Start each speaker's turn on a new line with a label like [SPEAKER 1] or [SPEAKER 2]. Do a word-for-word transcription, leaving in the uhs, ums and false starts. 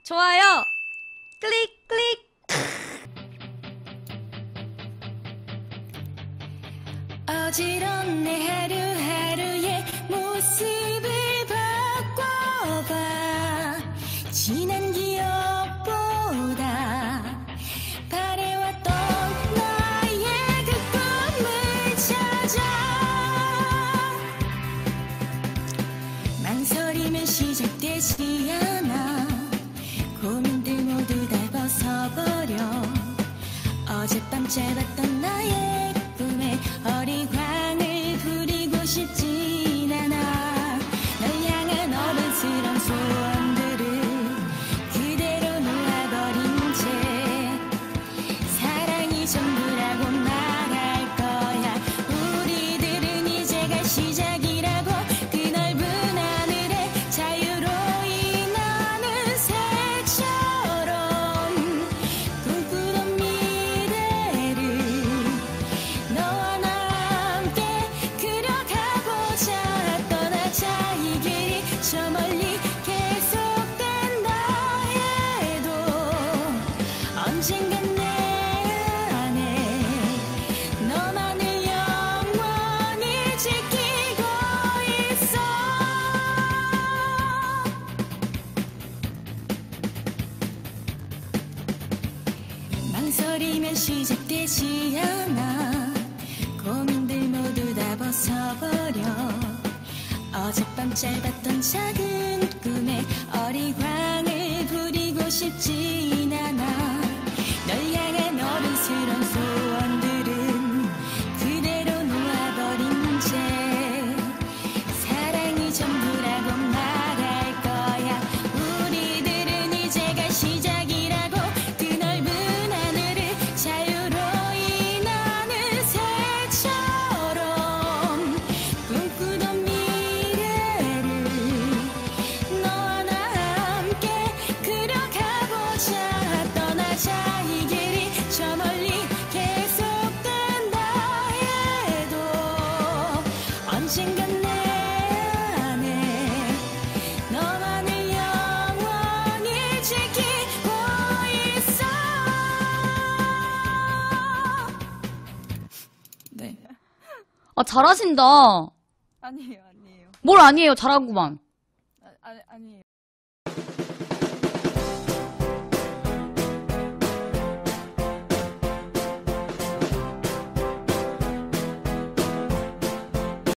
[SPEAKER 1] 좋아요, 클릭, 클릭.
[SPEAKER 2] 어지러운 내 하루하루의 모습을 바꿔봐. 지난 기억보다 바래왔던 나의 그 꿈을 찾아. 망설이면 시작되지 않아. 고민들 모두 다 벗어버려. 어젯밤 짧았던 나의 꿈에 어리광을 부리고 싶진 않아. 널 향한 어른스러운 소원들을 그대로 놓아버린 채 사랑이 전부라고 말할 거야. 우리들은 이제가 시작이라고. 그 넓은 하늘에 자유로이 나는 새처럼 꿈꾸던 미래를 너와 나 함께 그려가보자. 떠나자. 이 길이 저 멀리 계속된다 해도 언젠간 내 안에 너만을 영원히 지키고 있어. 망설이면 시작되지 않아. 고민들 모두 다 벗어버려. 어젯밤 짧았던 작은 꿈에 어리광을 부리고 싶진 않아. 널 향한 어른스러운 소원들은 그대로 놓아버린 채 사랑이 전부라고 말할 거야. 우리들은 이제가 시작이라고. 그 넓은 하늘을 자유로이 나는 새처럼 꿈꾸던 미래를 너와 나 함께 그려가보자. 떠나자. 이 길이 저 멀리 계속된다 해도 언젠간 내 안에 너만을 영원히 지키고 있어. 네.
[SPEAKER 1] 아, 잘하신다.
[SPEAKER 3] 아니에요, 아니에요.
[SPEAKER 1] 뭘 아니에요, 잘하구만.
[SPEAKER 3] 아, 아, 아니에요.